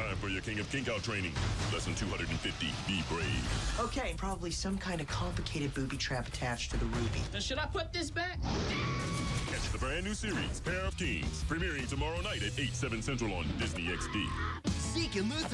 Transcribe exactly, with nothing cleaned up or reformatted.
Time for your King of Kinkow training. Lesson two hundred fifty, be brave. Okay, probably some kind of complicated booby trap attached to the ruby. Then should I put this back? Catch the brand new series, Pair of Kings, premiering tomorrow night at eight, seven Central on Disney X D. Seek and lose